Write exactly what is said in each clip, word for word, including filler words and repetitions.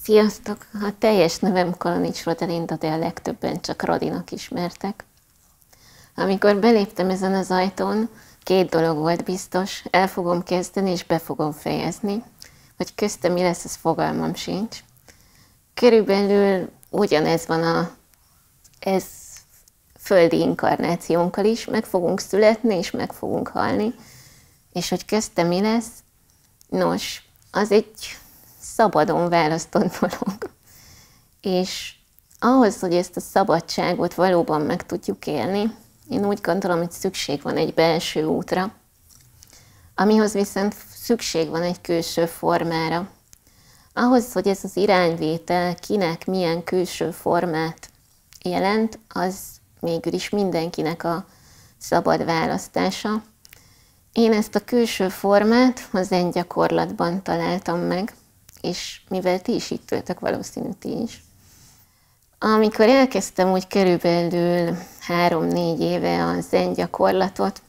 Sziasztok! A teljes nevem Kalanics Rodelinda, de a legtöbben csak Rodinak ismertek. Amikor beléptem ezen az ajtón, két dolog volt biztos, el fogom kezdeni és be fogom fejezni. Hogy köztem mi lesz, ez fogalmam sincs. Körülbelül ugyanez van a ez földi inkarnációnkkal is, meg fogunk születni és meg fogunk halni. És hogy köztem mi lesz? Nos, az egy szabadon választott dolog. És ahhoz, hogy ezt a szabadságot valóban meg tudjuk élni, én úgy gondolom, hogy szükség van egy belső útra, amihoz viszont szükség van egy külső formára. Ahhoz, hogy ez az irányvétel kinek milyen külső formát jelent, az végül is mindenkinek a szabad választása. Én ezt a külső formát az zen gyakorlatban találtam meg, és mivel ti is itt ültök, valószínű ti is. Amikor elkezdtem úgy körülbelül három-négy éve a zen gyakorlatot,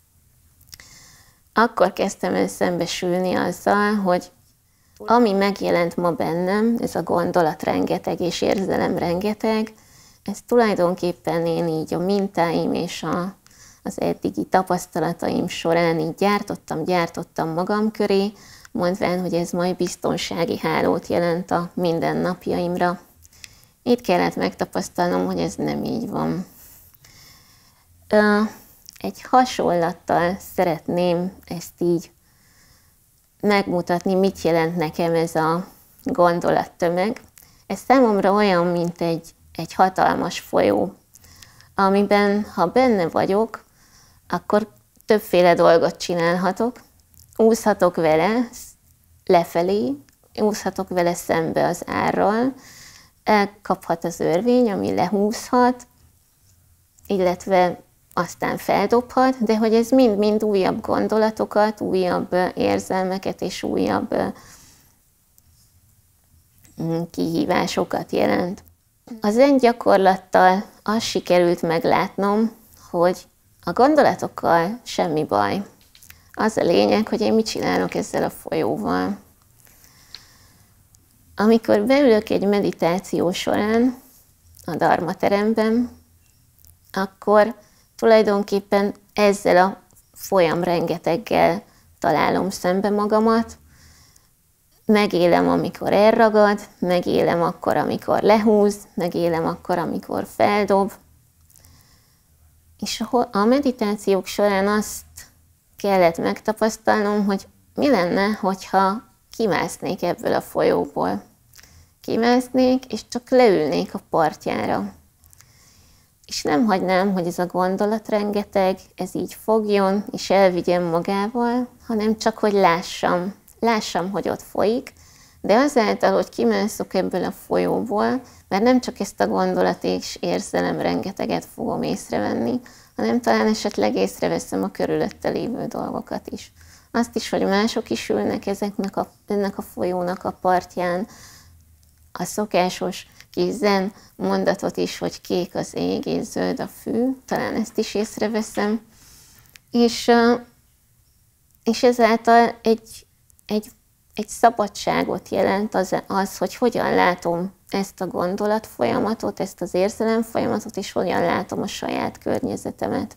akkor kezdtem el szembesülni azzal, hogy ami megjelent ma bennem, ez a gondolat rengeteg és érzelem rengeteg, ez tulajdonképpen én így a mintáim és a, az eddigi tapasztalataim során így gyártottam, gyártottam magam köré, mondván, hogy ez majd biztonsági hálót jelent a mindennapjaimra. Itt kellett megtapasztalnom, hogy ez nem így van. Egy hasonlattal szeretném ezt így megmutatni, mit jelent nekem ez a gondolattömeg. Ez számomra olyan, mint egy, egy hatalmas folyó, amiben, ha benne vagyok, akkor többféle dolgot csinálhatok. Úszhatok vele lefelé, úszhatok vele szembe az árral, elkaphat az örvény, ami lehúzhat, illetve aztán feldobhat, de hogy ez mind-mind újabb gondolatokat, újabb érzelmeket és újabb kihívásokat jelent. Az zen gyakorlattal azt sikerült meglátnom, hogy a gondolatokkal semmi baj. Az a lényeg, hogy én mit csinálok ezzel a folyóval. Amikor beülök egy meditáció során a dharma teremben, akkor tulajdonképpen ezzel a folyam rengeteggel találom szembe magamat. Megélem, amikor elragad, megélem akkor, amikor lehúz, megélem akkor, amikor feldob. És a meditációk során azt kellett megtapasztalnom, hogy mi lenne, hogyha kimásznék ebből a folyóból. Kimásznék, és csak leülnék a partjára. És nem hagynám, hogy ez a gondolat rengeteg, ez így fogjon, és elvigyem magával, hanem csak, hogy lássam. Lássam, hogy ott folyik, de azáltal, hogy kimászok ebből a folyóból, mert nem csak ezt a gondolat és érzelem rengeteget fogom észrevenni, hanem talán esetleg észreveszem a körülötte lévő dolgokat is. Azt is, hogy mások is ülnek ezeknek a, ennek a folyónak a partján, a szokásos kis zen mondatot is, hogy kék az ég és zöld a fű, talán ezt is észreveszem, és, és ezáltal egy, egy, egy szabadságot jelent az, az, hogy hogyan látom ezt a gondolat folyamatot, ezt az érzelem folyamatot, és hogyan látom a saját környezetemet.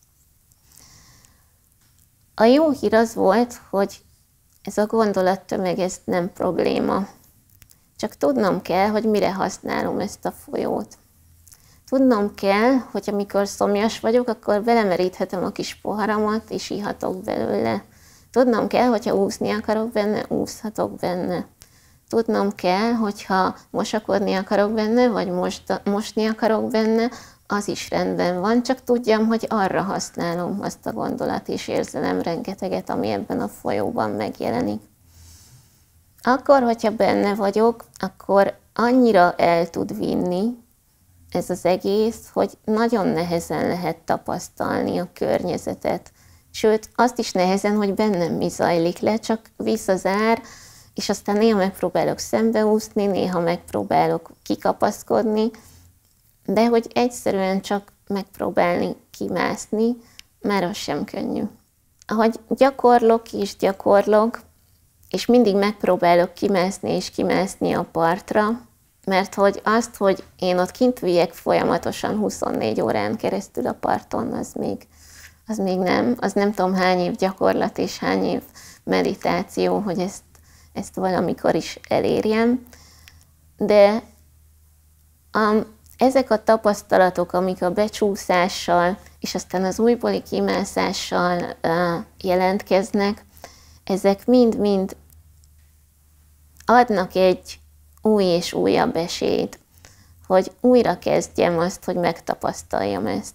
A jó hír az volt, hogy ez a gondolattömeg, ez nem probléma. Csak tudnom kell, hogy mire használom ezt a folyót. Tudnom kell, hogy amikor szomjas vagyok, akkor belemeríthetem a kis poharamat, és ihatok belőle. Tudnom kell, hogyha úszni akarok benne, úszhatok benne. Tudnom kell, hogyha mosakodni akarok benne, vagy most, mosni akarok benne, az is rendben van, csak tudjam, hogy arra használom azt a gondolat és érzelem rengeteget, ami ebben a folyóban megjelenik. Akkor, hogyha benne vagyok, akkor annyira el tud vinni ez az egész, hogy nagyon nehezen lehet tapasztalni a környezetet. Sőt, azt is nehezen, hogy bennem mi zajlik le, csak visszazár, és aztán néha megpróbálok szembeúszni, néha megpróbálok kikapaszkodni, de hogy egyszerűen csak megpróbálni kimászni, már az sem könnyű. Ahogy gyakorlok és gyakorlok, és mindig megpróbálok kimászni és kimászni a partra, mert hogy azt, hogy én ott kint üljek folyamatosan huszonnégy órán keresztül a parton, az még, az még nem. Az nem tudom hány év gyakorlat és hány év meditáció, hogy ezt, ezt valamikor is elérjem. De um, ezek a tapasztalatok, amik a becsúszással és aztán az újbóli kimászással uh, jelentkeznek, ezek mind-mind adnak egy új és újabb esélyt, hogy újra kezdjem azt, hogy megtapasztaljam ezt.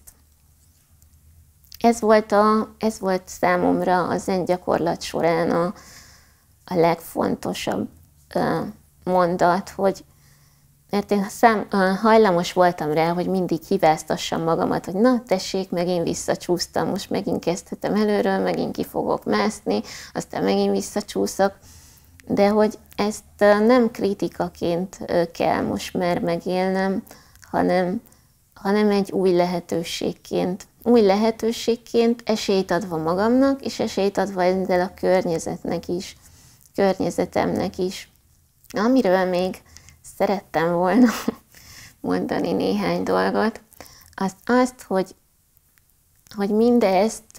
Ez volt, a, ez volt számomra a zen gyakorlat során a, a legfontosabb uh, mondat, hogy mert én szám, uh, hajlamos voltam rá, hogy mindig hibáztassam magamat, hogy na tessék, megint visszacsúsztam, most megint kezdhetem előről, megint ki fogok mászni, aztán megint visszacsúszok, de hogy ezt uh, nem kritikaként uh, kell most már megélnem, hanem, hanem egy új lehetőségként. Új lehetőségként esélyt adva magamnak, és esélyt adva ezzel a környezetnek is, környezetemnek is. Amiről még szerettem volna mondani néhány dolgot, az azt, hogy, hogy mindezt,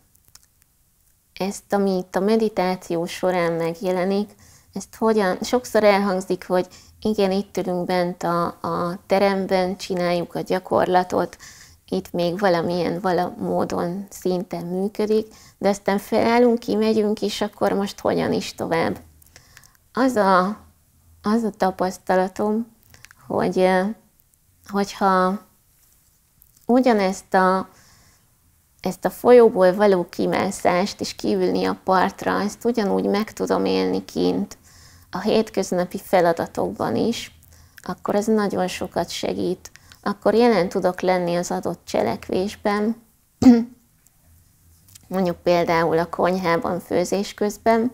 ezt, ami itt a meditáció során megjelenik, ezt hogyan, sokszor elhangzik, hogy igen, itt ülünk bent a, a teremben, csináljuk a gyakorlatot, itt még valamilyen vala módon szinten működik, de aztán felállunk, kimegyünk, és akkor most hogyan is tovább. Az a, az a tapasztalatom, hogy hogyha ugyanezt a, ezt a folyóból való kimászást és kiülni a partra, ezt ugyanúgy meg tudom élni kint a hétköznapi feladatokban is, akkor ez nagyon sokat segít. Akkor jelen tudok lenni az adott cselekvésben, mondjuk például a konyhában főzés közben,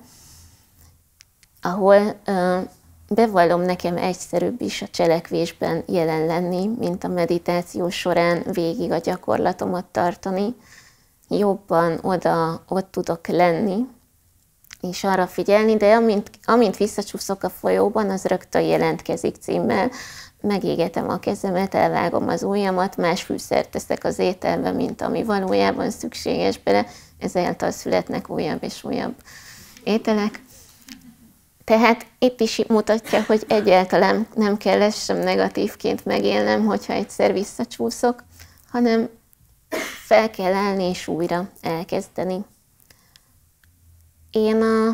ahol uh, bevallom, nekem egyszerűbb is a cselekvésben jelen lenni, mint a meditáció során végig a gyakorlatomat tartani. Jobban oda, ott tudok lenni, és arra figyelni, de amint, amint visszacsúszok a folyóban, az rögtön jelentkezik címmel. Megégetem a kezemet, elvágom az ujjamat, más fűszert teszek az ételbe, mint ami valójában szükséges bele, ezáltal születnek újabb és újabb ételek. Tehát itt is mutatja, hogy egyáltalán nem kell ezt sem negatívként megélnem, hogyha egyszer visszacsúszok, hanem fel kell állni és újra elkezdeni. Én a,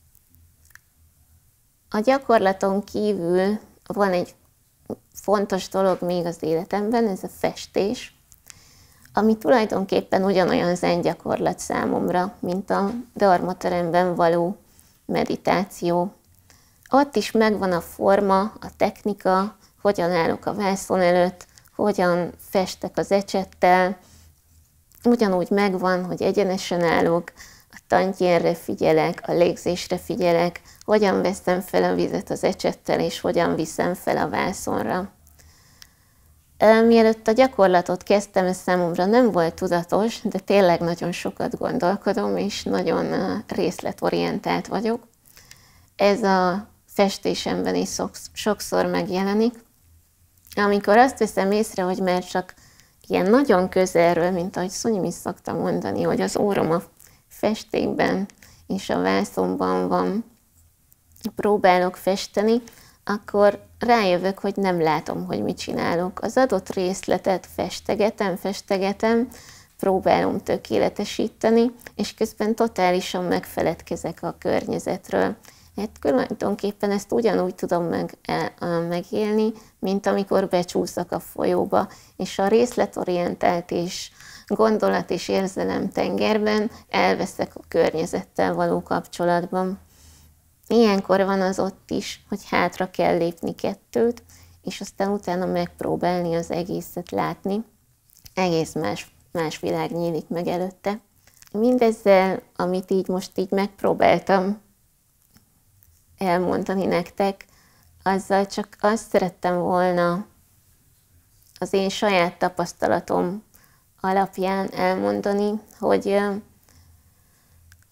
a gyakorlaton kívül van egy fontos dolog még az életemben, ez a festés, ami tulajdonképpen ugyanolyan zen gyakorlat számomra, mint a dharma teremben való meditáció. Ott is megvan a forma, a technika, hogyan állok a vászon előtt, hogyan festek az ecsettel, ugyanúgy megvan, hogy egyenesen állok, a tantjénre figyelek, a légzésre figyelek, hogyan veszem fel a vizet az ecsettel, és hogyan viszem fel a vászonra. Mielőtt a gyakorlatot kezdtem, ez számomra nem volt tudatos, de tényleg nagyon sokat gondolkodom, és nagyon részletorientált vagyok. Ez a festésemben is sokszor megjelenik. Amikor azt veszem észre, hogy már csak ilyen nagyon közelről, mint ahogy Szunyi is szokta mondani, hogy az órom a festékben és a vászonban van, próbálok festeni, akkor rájövök, hogy nem látom, hogy mit csinálok. Az adott részletet festegetem, festegetem, próbálom tökéletesíteni, és közben totálisan megfeledkezek a környezetről. Hát tulajdonképpen ezt ugyanúgy tudom meg, megélni, mint amikor becsúszok a folyóba, és a részletorientált és gondolat és érzelem tengerben elveszek a környezettel való kapcsolatban. Ilyenkor van az ott is, hogy hátra kell lépni kettőt, és aztán utána megpróbálni az egészet látni. Egész más, más világ nyílik meg előtte. Mindezzel, amit így most így megpróbáltam elmondani nektek, azzal csak azt szerettem volna az én saját tapasztalatom alapján elmondani, hogy,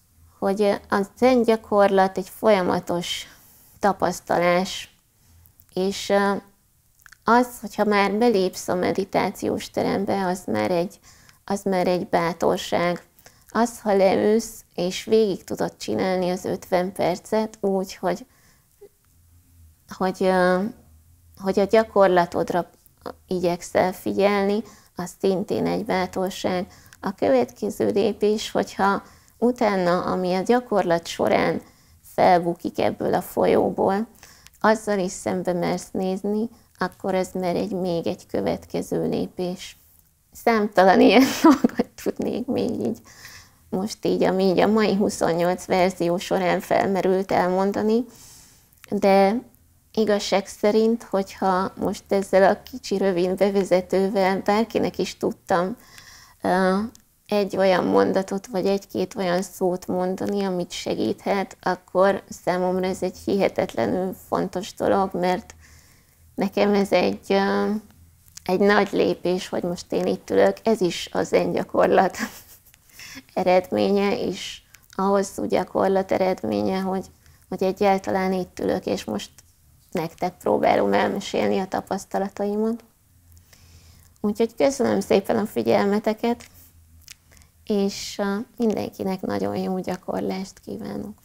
hogy a zen gyakorlat egy folyamatos tapasztalás, és az, hogyha már belépsz a meditációs terembe, az már egy, az már egy bátorság. Az, ha leülsz, és végig tudod csinálni az ötven percet úgy, hogy, hogy, hogy a gyakorlatodra igyekszel figyelni, az szintén egy bátorság. A következő lépés, hogyha utána, ami a gyakorlat során felbukik ebből a folyóból, azzal is szembe mersz nézni, akkor ez már egy még egy következő lépés. Számtalan ilyen dolgot tudnék még így, most így, ami így a mai huszonnyolc verzió során felmerült elmondani, de igazság szerint, hogyha most ezzel a kicsi rövid bevezetővel bárkinek is tudtam egy olyan mondatot, vagy egy-két olyan szót mondani, amit segíthet, akkor számomra ez egy hihetetlenül fontos dolog, mert nekem ez egy, egy nagy lépés, hogy most én itt ülök, ez is az zen gyakorlat eredménye, és a hosszú gyakorlat eredménye, hogy, hogy egyáltalán itt ülök, és most nektek próbálom elmesélni a tapasztalataimat. Úgyhogy köszönöm szépen a figyelmeteket, és mindenkinek nagyon jó gyakorlást kívánok.